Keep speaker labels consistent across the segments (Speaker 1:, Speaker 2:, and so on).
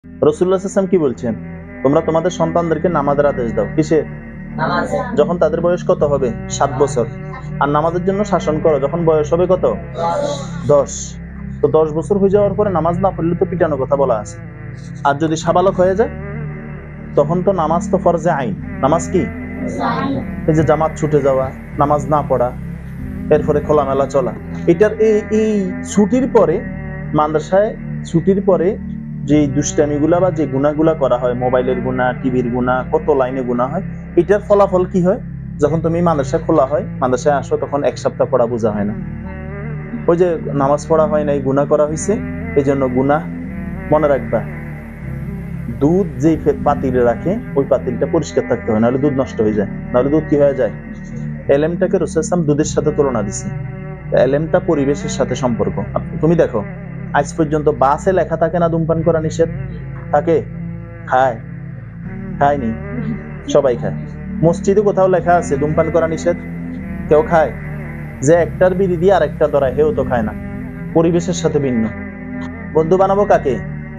Speaker 1: রাসূলুল্লাহ সাল্লাল্লাহু আলাইহি ওয়াসাল্লাম কি বলছেন? তোমরা তোমাদের সন্তানদেরকে নামাজের আদেশ দাও। কিসের?
Speaker 2: নামাজে।
Speaker 1: যখন তাদের বয়স কত হবে? 7 বছর। আর নামাজের জন্য শাসন করো যখন বয়স হবে কত? 10। তো 10 বছর হয়ে যাওয়ার পরে নামাজ না পড়লে তো পিটানোর কথা বলা আছে। আর যদি সাবালক হয়ে যায় তখন তো নামাজ তো ফরজে আইন। নামাজ কি? এই যে জামাত ছুটে যাওয়া, নামাজ না পড়া, এরপরে খোলামেলা চলা। এটার এই ছুটির পরে মাদ্রাসায় ছুটির পরে যে দুষ্টামিগুলা বা যে গুনাহগুলা করা হয়, মোবাইলের গুনাহ, টিভির গুনাহ, কত লাইনে গুনাহ হয়, এটার ফলাফল কি হয়? যখন তুমি মাদ্রাসা খোলা হয়, মাদ্রাসায় আসো তখন 1 সপ্তাহ পড়া বোঝা হয় না। ওই যে নামাজ পড়া হয় নাই, গুনাহ করা হয়েছে, এই জন্য গুনাহ মনে রাখবা। দুধ যেই পাতিলে রাখে ওই পাতিলটা পরিষ্কার থাকতে হয়, নাহলে দুধ নষ্ট হয়ে যায়। নাহলে দুধ কি হয়ে যায়? এলেমটাকে রাসূল সাল্লাল্লাহু আলাইহি ওয়াসাল্লাম দুধের সাথে তুলনা দিছে। এলেমটা পরিবেশের সাথে সম্পর্ক। তুমি দেখো আজ পর্যন্ত বাসে লেখা থাকে না ধূমপান করা নিষেধ? থাকে? খায়? খায়নি? সবাই খায়। মসজিদে কোথাও লেখা আছে ধূমপান করা নিষেধ? কেউ খায়? যে একটার বিড়ি দিয়ে আরেকটা ধরায় হেও তো খায় না। পরিবেশের সাথে ভিন্ন। বন্ধু বানাবো কাকে?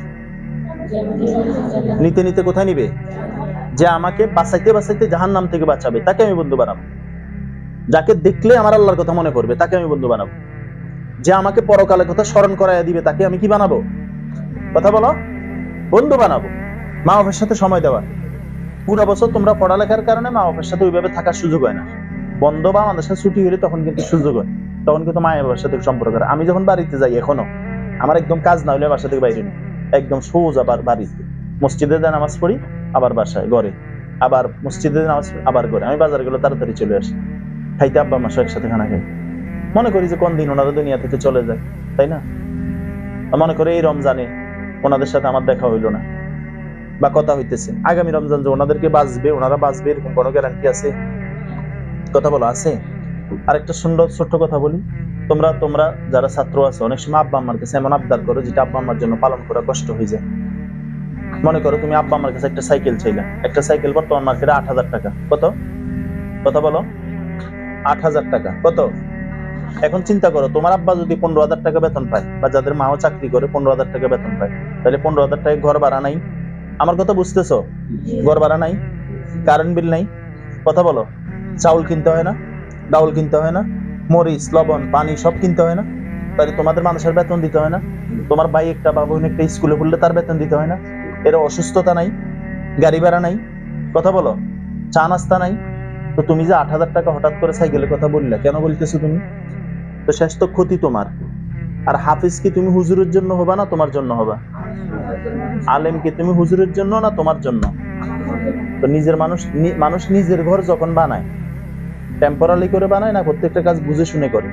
Speaker 1: নিতে নিতে কোথায় নিবে? যে আমাকে বাঁচাইতে বাঁচাইতে জাহান্নাম থেকে বাঁচাবে তাকে আমি বন্ধু বানাবো। যাকে দেখলে আমার আল্লাহর কথা মনে পড়বে তাকে আমি বন্ধু বানাবো। যে আমাকে পরকালের কথা স্মরণ করাইয়া দিবে তাকে আমি কি বানাবো? কথা বলো। বন্ধু বানাবো। মা বাবার সাথে সময় দেওয়া। পুরো বছর তোমরা পড়ালেখার কারণে মা বাবার সাথে ওইভাবে থাকার সুযোগ হয় না। বন্ধ বা আমাদের সাথে ছুটি হলে তখন কিন্তু সুযোগ হয়। তখন কিন্তু মা বাবার সাথে সম্পর্ক হয়। আমি যখন বাড়িতে যাই এখনো আমার একদম কাজ না হলে বাসা থেকে বাইরে নেই, একদম সোজা বাড়িতে মসজিদে নামাজ পড়ি, আবার বাসায় ঘরে, আবার মসজিদে নামাজ আবার ঘরে। আমি বাজার গেলে তাড়াতাড়ি চলে আসি, খাইতে আব্বা মা একসাথে খানা খাই। মনে করি যে কোন দিন ওনারা দুনিয়া থেকে চলে যায়, তাই না? মনে করে এই রমজানে ওনাদের সাথে আমার দেখা হইলো না বা কথা হইতেছে, আগামী রমজান যে ওনাদেরকে বাঁচবে, ওনারা বাঁচবে এরকম কোনো গ্যারান্টি আছে? কথা বলা আছে? আরেকটা সুন্দর ছোট্ট কথা বলি, তোমরা তোমরা যারা ছাত্র আছো অনেক সময় আব্বা আম্মার কাছে এমন আবদার করো যেটা আব্বা আম্মার জন্য পালন করা কষ্ট হয়ে যায়। মনে করো তুমি আব্বা আম্মার কাছে একটা সাইকেল চাইলা, একটা সাইকেল বর্তমান মার্কেটে 8,000 টাকা। কত? কথা বলো। 8,000 টাকা। কত? এখন চিন্তা করো তোমার আব্বা যদি 15,000 টাকা বেতন পায়, বা যাদের মাও চাকরি করে 15,000 টাকা বেতন পায়, তাহলে 15,000 টাকা ঘর ভাড়া নাই? আমার কথা বুঝতেছো? ঘর ভাড়া নাই, কারেন্ট বিল নাই, কথা বলো, চাউল কিনতে হয় না, ডাউল কিনতে হয় না, মরিচ লবণ পানি সব কিনতে হয় না? তাহলে তোমাদের মানুষের বেতন দিতে হয় না? তোমার ভাই একটা বা বোন একটা স্কুলে পড়লে তার বেতন দিতে হয় না? এর অসুস্থতা নাই, গাড়ি ভাড়া নাই, কথা বলো, চা নাস্তা নাই? তো তুমি যে 8,000 টাকা হঠাৎ করে সাইকেলের কথা বললে, কেন বলতেছো তুমি? তো শেষ তো ক্ষতি তোমার। আর হাফিজ কি তুমি হুজুরের জন্য হবা না তোমার জন্য হবা? আলেম কি তুমি হুজুরের জন্য না তোমার জন্য? তো নিজের মানুষ নিজের ঘর যখন বানায় টেম্পোরারি করে বানায় না প্রত্যেকটা কাজ বুঝে শুনে করে?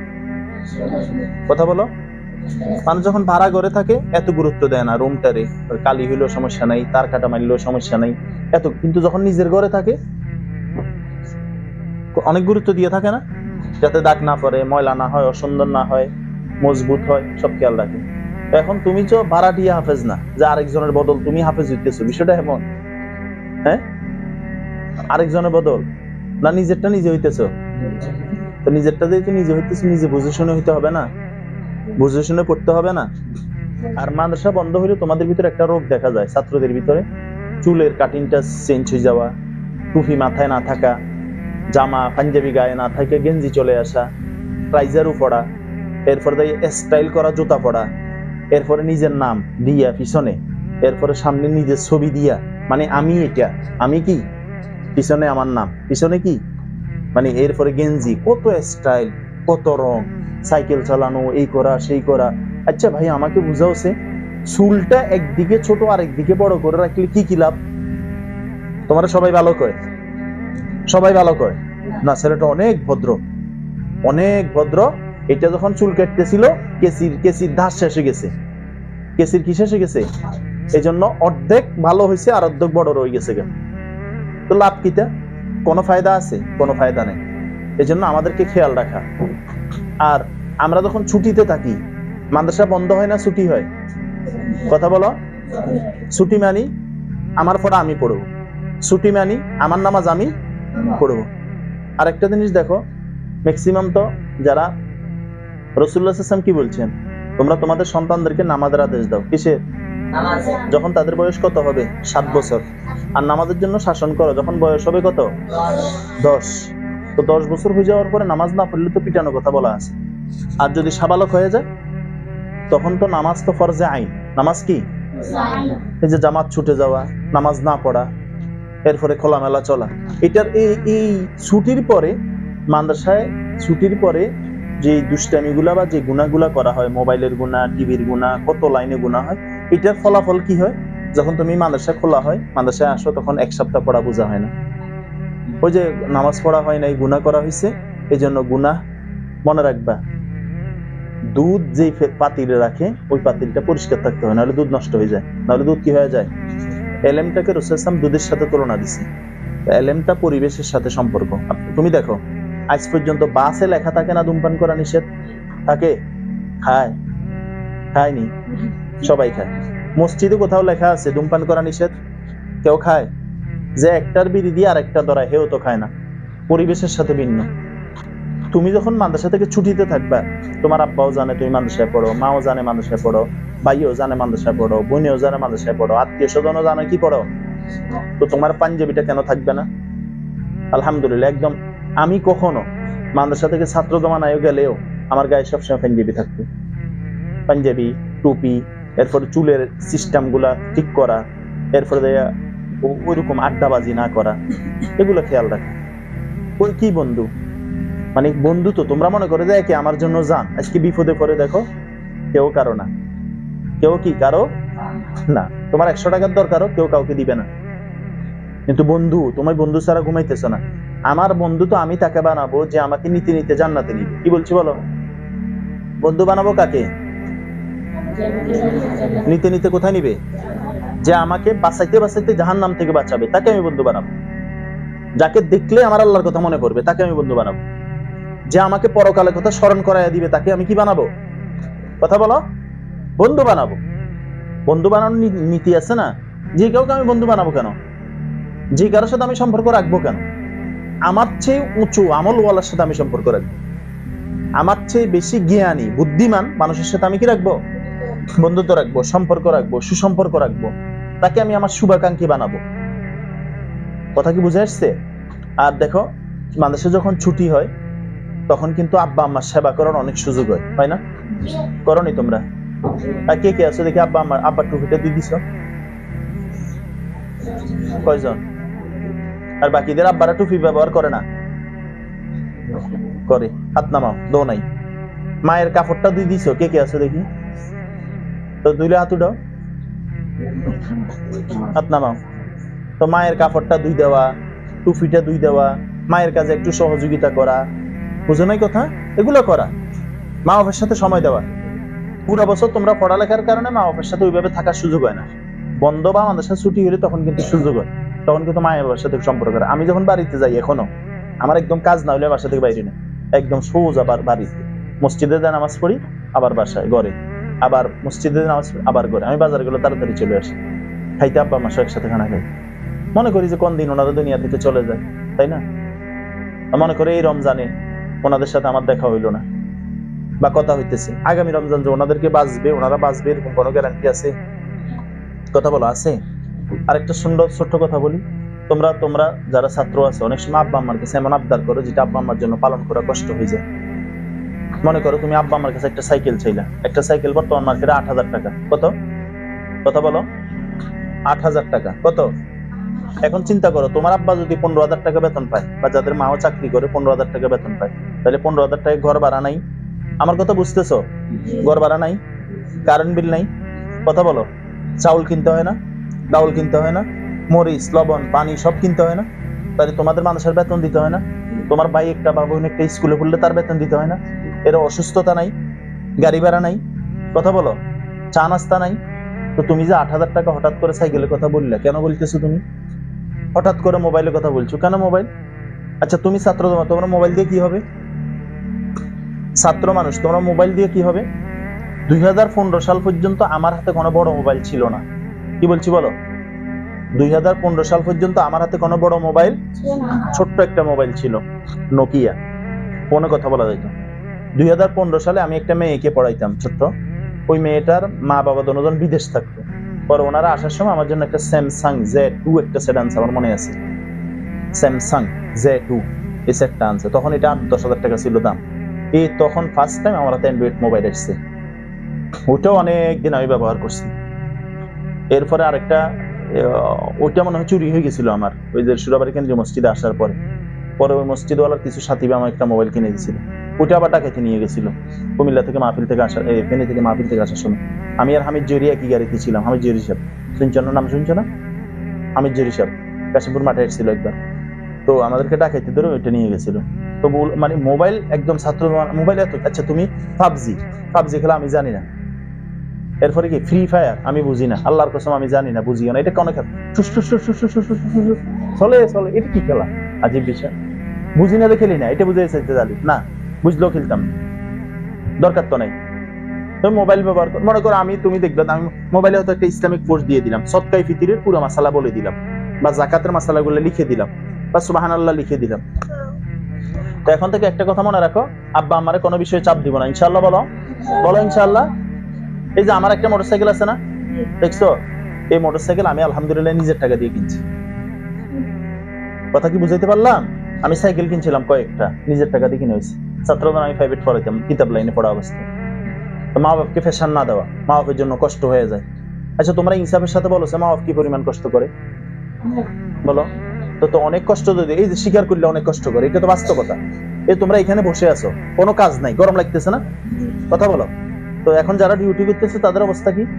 Speaker 1: কথা বলো। মানুষ যখন ভাড়া ঘরে থাকে এত গুরুত্ব দেয় না, রুমটারে কালি হইলেও সমস্যা নাই, তার কাটা মারলেও সমস্যা নাই এত, কিন্তু যখন নিজের ঘরে থাকে অনেক গুরুত্ব দিয়ে থাকে না, যাতে দাগ না পড়ে, ময়লা না হয়, অসুন্দর না হয়, মজবুত হয়, সব খেয়াল রাখে। এখন তুমি তো ভাড়াটিয়া হাফেজ না যে আরেকজনের বদল তুমি হাফেজ হইতেছো, বিষয়টা এমন? হ্যাঁ, আরেকজনের বদল না নিজেরটা নিজে হইতেছো? তো নিজেরটা যেহেতু নিজে হইতেছো, নিজে বুঝে শুনে হইতে হবে না? বুঝে শুনে পড়তে হবে না? আর মাদ্রাসা বন্ধ হইলে তোমাদের ভিতরে একটা রোগ দেখা যায় ছাত্রদের ভিতরে, চুলের কাটিংটা চেঞ্জ হয়ে যাওয়া, টুপি মাথায় না থাকা, জামা পাঞ্জাবি গায়ে না থাকে গেঞ্জি চলে আসা, ট্রাইজারও পড়া, এরপরে স্টাইল করা জুতা পড়া, এরপরে নিজের নাম দিয়া পিছনে, এরপরে সামনে নিজের ছবি দিয়া, মানে আমি এটা, আমি কি, পিছনে আমার নাম, পিছনে কি, মানে এরপরে গেঞ্জি, কত স্টাইল, কত রং, সাইকেল চালানো, এই করা সেই করা। আচ্ছা ভাই আমাকে বুঝাওছে চুলটা একদিকে ছোট আর একদিকে বড় করে রাখলে কি কি লাভ? তোমরা সবাই ভালো কয়, সবাই ভালো কয় না ছেলেটা অনেক ভদ্র, অনেক ভদ্র। এটা যখন চুল কাটতেছিল কেসির ধার শেষে গেছে, কেসির কি শেষে গেছে, এই জন্য অর্ধেক ভালো হয়েছে আর অর্ধেক বড় রয়ে গেছে। তো লাভ কিটা? কোনো ফায়দা আছে? কোনো ফায়দা নেই। এই জন্য আমাদেরকে খেয়াল রাখা। আর আমরা যখন ছুটিতে থাকি, মাদ্রাসা বন্ধ হয় না ছুটি হয়? কথা বলো। ছুটি মানি আমার পড়া আমি পড়বো, ছুটি মানি আমার নামাজ আমি পড়বো। আর একটা জিনিস দেখো, ম্যাক্সিমাম তো যারা, রাসূলুল্লাহ সাল্লাল্লাহু আলাইহি ওয়াসাল্লাম কি বলছেন? তোমরা তোমাদের সন্তানদেরকে নামাজের আদেশ দাও। কিসের? যখন তাদের বয়স কত হবে? 7 বছর। আর নামাজের জন্য শাসন করো যখন বয়স হবে কত? 10। তো 10 বছর হয়ে যাওয়ার পরে নামাজ না পড়লে তো পিটানোর কথা বলা আছে। আর যদি সাবালক হয়ে যায় তখন তো নামাজ তো ফরজে আইন। নামাজ কি? এই যে জামাত ছুটে যাওয়া, নামাজ না পড়া, এরপরে খোলামেলা চলা, এটার এই ছুটির পরে মাদ্রাসায় ছুটির পরে যে দুষ্টামিগুলা বা যে গুনাহগুলা করা হয়, মোবাইলের গুনাহ, টিভির গুনাহ, কত লাইনে গুনাহ হয়, এটার ফলাফল কি হয়? যখন তুমি মাদ্রাসা খোলা হয়, মাদ্রাসায় আসো, তখন 1 সপ্তাহ পড়া বোঝা হয় না। ওই যে নামাজ পড়া হয় নাই, গুনাহ করা হয়েছে, এই জন্য গুনাহ। মনে রাখবা, দুধ যে পাতিলে রাখে ওই পাতিলটা পরিষ্কার থাকতে হয়, নাহলে দুধ নষ্ট হয়ে যায়। নাহলে দুধ কি হয়ে যায়? এলেমটাকে রাসূল সাল্লাল্লাহু আলাইহি ওয়াসাল্লাম দুধের সাথে তুলনা দিছে। এলেমটা পরিবেশের সাথে সম্পর্ক। তুমি দেখো, আজ পর্যন্ত বাসে লেখা থাকে না ধূমপান করা নিষেধ? থাকে? খায়? খায়নি? সবাই খায়। মসজিদে কোথাও লেখা আছে ধূমপান করা নিষেধ? কেউ খায়? যে একটার বিড়ি দিয়ে আরেকটা ধরায়, হেও তো খায় না। পরিবেশের সাথে ভিন্ন। তুমি যখন মাদ্রাসা থেকে ছুটিতে থাকবা, তোমার আব্বাও জানে তুমি মাদ্রাসায় পড়ো, মাও জানে মাদ্রাসায় পড়ো, ভাইও জানে মাদ্রাসায় পড়ো, বোনেও জানে মাদ্রাসায় পড়ো, আত্মীয় স্বজনও জানে কি পড়ো। তো তোমার পাঞ্জাবিটা কেন থাকবে না? আলহামদুলিল্লাহ, একদম। আমি কখনো মাদ্রাসা থেকে ছাত্র জমানায় গেলেও আমার গায়ে সবসময় পাঞ্জাবি থাকতো। পাঞ্জাবি, টুপি, এরপরে চুলের সিস্টেম গুলা ঠিক করা, এরপরে ওইরকম আড্ডাবাজি না করা, এগুলো খেয়াল রাখা। ওই কি বন্ধু, মানে বন্ধু তো তোমরা মনে করে যে আমার জন্য যান, আজকে বিপদে পড়ে দেখো, কেউ কারো না। কেউ কি কারো না। তোমার 100 টাকার দরকারও কেউ কাউকে দিবে না। কিন্তু বন্ধু, তোমার বন্ধু ছাড়া ঘুমাইতেছ না। আমার বন্ধু তো আমি তাকে বানাবো যে আমাকে নিতে নিতে জান্নাতে নিবে। কি বলছি বলো? বন্ধু বানাবো কাকে? নিতে নিতে কোথায় নিবে? যে আমাকে বাঁচাইতে বাঁচাইতে জাহান্নাম থেকে বাঁচাবে, তাকে আমি বন্ধু বানাবো। যাকে দেখলে আমার আল্লাহর কথা মনে পড়বে, তাকে আমি বন্ধু বানাবো। যে আমাকে পরকালের কথা স্মরণ করাইয়া দিবে, তাকে আমি কি বানাবো? কথা বলো। বন্ধু বানাবো। বন্ধু বানানোর নীতি আছে না? যে কাউকে আমি বন্ধু বানাবো কেন? যে কারোর সাথে আমি সম্পর্ক রাখবো কেন? আমার চেয়ে উঁচু আমলওয়ালার সাথে আমি সম্পর্ক রাখবো। আমার চেয়ে বেশি জ্ঞানী বুদ্ধিমান মানুষের সাথে আমি কি রাখবো? বন্ধুত্ব রাখবো, সম্পর্ক রাখবো, সুসম্পর্ক রাখবো। তাকে আমি আমার শুভাকাঙ্ক্ষী বানাবো। কথা কি বুঝে আসছে? আর দেখো, মাদ্রাসা যখন ছুটি হয় তখন কিন্তু আব্বা আম্মার সেবা করার অনেক সুযোগ হয় না? করনি তোমরা? আর কে কে আছো দেখি আব্বা আম্মার, আব্বার টুপিটা দিয়ে দিছো? কয়জন? আর বাকিদের আব্বারা টুপি ব্যবহার করে না? করে। হাত নামাও, দো নাই। মায়ের কাপড়টা দিয়ে দিছো? কে কে আছো দেখি? তো দুইলে হাত উঠাও, হাত নামাও। তো মায়ের কাপড়টা ধুই দেওয়া, টুপিটা ধুই দেওয়া, মায়ের কাজে একটু সহযোগিতা করা, বুঝো নাই কথা? এগুলো করা, মা বাবার সাথে সময় দেওয়া। পুরো বছর তোমরা পড়ালেখার কারণে মা বাবার সাথে ওইভাবে থাকার সুযোগ হয় না। বন্ধ বা আমাদের সাথে ছুটি হলে তখন কিন্তু সুযোগ হয়, তখন কিন্তু মায়ের বাবার সাথে সম্পর্ক করে। আমি যখন বাড়িতে যাই এখনো, আমার একদম কাজ না হলে বাসা থেকে বাইরে না, একদম সোজা বাড়িতে। মসজিদে নামাজ পড়ি, আবার বাসায়, ঘরে, আবার মসজিদে নামাজ পড়ি, আবার ঘরে। আমি বাজারে গেলে তাড়াতাড়ি চলে আসি, খাইতে আব্বা আমার একসাথে খানা খাই। মনে করি যে কোন দিন ওনারা দুনিয়া থেকে চলে যায়, তাই না? মনে করে এই রমজানে ওনাদের সাথে আমার দেখা হইলো না, বা কথা হইতেছে আগামী রমজান যে ওনাদেরকে বাঁচবে, ওনারা বাঁচবে, এরকম কোনো গ্যারান্টি আছে? কথা বলো, আছে? আরেকটা সুন্দর ছোট্ট কথা বলি, তোমরা যারা ছাত্র আছে, অনেক সময় আব্বা আম্মার কাছে এমন আবদার করো যেটা আব্বা আম্মার জন্য পালন করা কষ্ট হয়ে যায়। মনে করো তুমি আব্বা আম্মার কাছে একটা সাইকেল চাইলা, একটা সাইকেল বর্তমান মার্কেটে 8,000 টাকা। কত? কথা বলো। 8,000 টাকা। কত? এখন চিন্তা করো, তোমার আব্বা যদি 15,000 টাকা বেতন পায়, বা যাদের মাও চাকরি করে 15,000 টাকা বেতন পায়, তাহলে 15,000 টাকা ঘর ভাড়া নাই? আমার কথা বুঝতেছো? ঘর ভাড়া নাই, কারেন্ট বিল নাই, কথা বলো, চাউল কিনতে হয় না, ডাউল কিনতে হয় না, মরিচ, লবণ, পানি সব কিনতে হয় না? তাহলে তোমাদের মানুষের বেতন দিতে হয় না? তোমার ভাই একটা বা বোন একটা স্কুলে পড়লে তার বেতন দিতে হয় না? এর অসুস্থতা নাই, গাড়ি ভাড়া নাই, কথা বলো, চা নাস্তা নাই? তো তুমি যে 8,000 টাকা হঠাৎ করে সাইকেলের কথা বললে, কেন বলতেছো? তুমি হঠাৎ করে মোবাইলের কথা বলছো কেন? মোবাইল? আচ্ছা তুমি ছাত্র, তোমরা মোবাইল দিয়ে কি হবে? ছাত্র মানুষ, তোমরা মোবাইল দিয়ে কি হবে? 2015 সাল পর্যন্ত আমার হাতে কোনো বড় মোবাইল ছিল না। কি বলছি বলো? 2015 সাল পর্যন্ত আমার হাতে কোনো বড় মোবাইল, ছোট্ট একটা মোবাইল ছিল, নোকিয়া, ফোনে কথা বলা যেত। 2015 সালে আমি একটা মেয়েকে পড়াইতাম, ছোট্ট। ওই মেয়েটার মা বাবা দুজন বিদেশ থাকতো। পরে ওনারা আসার সময় আমার জন্য একটা স্যামসাং Z2 একটা সেট আনছে, আমার মনে আছে, স্যামসাং Z2 এই সেটটা আনছে। তখন এটা 8-10 হাজার টাকা ছিল দাম। এই তখন ফার্স্ট টাইম আমার হাতে অ্যান্ড্রয়েড মোবাইল এসছে, ওটাও অনেক দিন আমি ব্যবহার করছি। এরপরে আরেকটা, ওইটা মনে হয় চুরি হয়ে গেছিল আমার, ওই যে সুরাবাড়ি কেন্দ্রীয় মসজিদে আসার পরে ওই মসজিদওয়ালার কিছু সাথী আমার একটা মোবাইল কিনে দিয়েছিল, ওইটা আবার ডাকাইতে নিয়ে গেছিল কুমিল্লা থেকে মাহফিল থেকে আসা, ফেনী থেকে মাহফিল থেকে আসার সময়। আমি আর হামিদ জহুরি একই গাড়িতে ছিলাম। হামিদ জহুরি সাহেব শুনছো না, নাম শুনছো না? হামিদ জহুরি সাহেব কাশিমপুর মাঠে এসেছিল একবার, তো আমাদেরকে ডাকাইতে ধরে ওইটা নিয়ে গেছিল। তো মানে মোবাইল একদম ছাত্র মোবাইল এত। আচ্ছা তুমি পাবজি খেলা আমি জানি না, এরপরে কি ফ্রি ফায়ার আমি বুঝি না, আল্লাহর কসম আমি জানি না, বুঝিও না, এটা কোন খেলা? চলে এটা কি খেলা? আজীব বিষয়, বুঝি না, খেলি না, এটা বুঝে চাইতে জানি না, বুঝলেও খেলতাম, দরকার তো নাই। তুমি মোবাইল ব্যবহার কর, মনে করো আমি, তুমি দেখবে আমি মোবাইলে হয়তো একটা ইসলামিক পোস্ট দিয়ে দিলাম, সদকায়ে ফিতরের পুরো মাসালা বলে দিলাম, বা জাকাতের মাসালাগুলো লিখে দিলাম, বা সুবহানাল্লাহ লিখে দিলাম। তো এখন থেকে একটা কথা মনে রাখো, আব্বা আমারে কোনো বিষয়ে চাপ দিব না, ইনশাআল্লাহ। বলো ইনশাআল্লাহ। এই যে আমার একটা মোটরসাইকেল আছে না, দেখছো? এই মোটরসাইকেল আমি আলহামদুলিল্লাহ নিজের টাকা দিয়ে কিনছি। কথা কি বুঝাইতে পারলাম? আমি সাইকেল কিনছিলাম কয়েকটা, নিজের টাকা দিয়ে কিনে হয়েছে। ছাত্রদের আমি প্রাইভেট পড়াইতাম, কিতাব লাইনে পড়া অবস্থায়। তো মা বাপকে ফ্যাশন না দেওয়া, মা বাপের জন্য কষ্ট হয়ে যায়। আচ্ছা তোমরা ইনসাফের সাথে বলো মা বাপ কি পরিমাণ কষ্ট করে, বলো তো অনেক কষ্ট। যদি এই যে স্বীকার করলে অনেক কষ্ট করে, এটা তো বাস্তবতা। এই তোমরা এখানে বসে আছো, কোনো কাজ নাই, গরম লাগতেছে না? কথা বলো। তো এখন যারা ডিউটি করতেছে তাদের অবস্থা কি?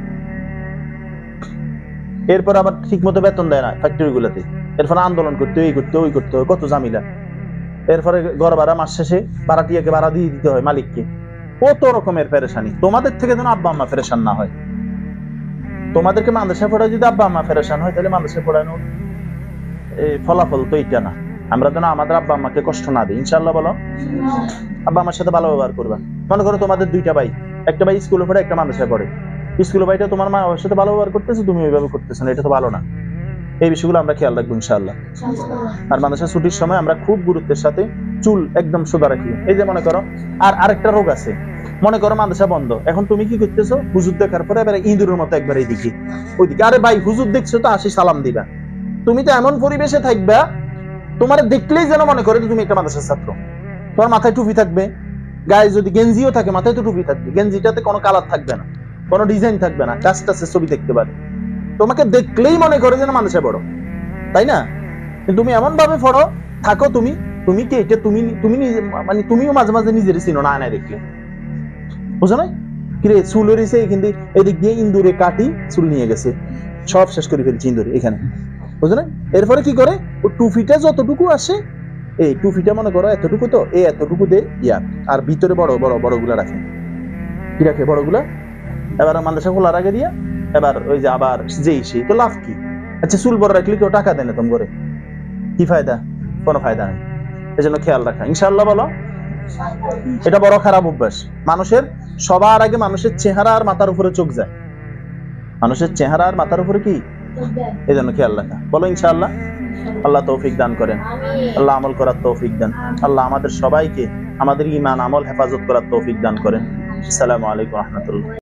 Speaker 1: এরপর আবার ঠিক মতো বেতন দেয় না ফ্যাক্টরি গুলাতে, এরপরে আন্দোলন করতে, এই করতে, ওই করতে হয়, কত ঝামেলা। এরপরে ঘর ভাড়া মাস শেষে ভাড়াটিয়াকে ভাড়া দিয়ে দিতে হয় মালিককে, কত রকমের পেরেশানি। তোমাদের থেকে যেন আব্বা আম্মা পেরেশান না হয়। তোমাদেরকে মাদ্রাসায় পড়ায় যদি আব্বা আম্মা পেরেশান হয়, তাহলে মাদ্রাসায় পড়ানোর ফলাফল তো এইটা না। আমরা যেন আমাদের আব্বা আম্মাকে কষ্ট না দিই, ইনশাআল্লাহ। বলো আব্বা আম্মার সাথে ভালো ব্যবহার করবা। মনে করো তোমাদের দুইটা ভাই, একটা ভাই স্কুলে পড়ে, একটা মাদ্রাসায় পড়ে। স্কুলে ভাইটা তোমার মা বাবার সাথে ভালো ব্যবহার করতেছে, তুমি ওইভাবে করতেছো না, এটা তো ভালো না। এই বিষয়গুলো আমরা খেয়াল রাখবো ইনশাআল্লাহ। আর মাদ্রাসা ছুটির সময় আমরা খুব গুরুত্বের সাথে চুল একদম সোজা রাখি। এই যে মনে করো আরেকটা রোগ আছে, মনে করো মাদ্রাসা বন্ধ, এখন তুমি কি করতেছো? হুজুর দেখার পরে এবারে ইঁদুরের মতো একবার এইদিকে ওইদিকে। আরে ভাই হুজুর দেখছো তো, আসি সালাম দিবা। তুমি তো এমন পরিবেশে থাকবা, তোমার দেখলেই যেন মনে করে তুমি একটা মাদ্রাসার ছাত্র। তোমার মাথায় টুপি থাকবে, গায়ে যদি গেঞ্জিও থাকে মাথায় তো টুপি থাকবে, গেঞ্জিটাতে কোনো কালার থাকবে না, কোনো ডিজাইন থাকবে না, কাজটাছে ছবি দেখতে পারে। তোমাকে দেখলেই মনে করে যেন মাদ্রাসায় পড়ো, তাই না? তুমি এমন ভাবে পড়ো থাকো, তুমি কি এটা তুমি মানে তুমিও মাঝে মাঝে নিজের চিনো না, আয়নায় দেখলে, বুঝো না? কিরে চুল হয়েছে এখান দিয়ে, এদিক দিয়ে ইন্দুরে কাটি চুল নিয়ে গেছে, সব শেষ করে ফেলছি ইন্দুরে এখানে, বুঝো না? এরপরে কি করে, ও টুপিটা যতটুকু আসে, এই টুপিটা মনে করো এতটুকু, তো এই এতটুকু দে ইয়া, আর ভিতরে বড় বড় বড়গুলা রাখে। কি রাখে? বড়গুলা। এবার মাদ্রাসা খোলার আগে দিয়া, এবার ওই যে আবার যেই সেই, তো লাভ কি? আচ্ছা চুল বড় রাখলে কেউ টাকা দেয় না তোম করে, কি ফায়দা? কোনো ফায়দা নেই। এই জন্য খেয়াল রাখা, ইনশাআল্লাহ। বলো এটা বড় খারাপ অভ্যাস মানুষের। সবার আগে মানুষের চেহারা আর মাথার উপরে চোখ যায়, মানুষের চেহারা আর মাথার উপরে কি, এই জন্য খেয়াল রাখা। বলো ইনশাআল্লাহ। আল্লাহ তৌফিক দান করেন, আল্লাহ আমল করার তৌফিক দেন, আল্লাহ আমাদের সবাইকে আমাদের ঈমান আমল হেফাজত করার তৌফিক দান করেন। আসসালামু আলাইকুম ওয়া রাহমাতুল্লাহ।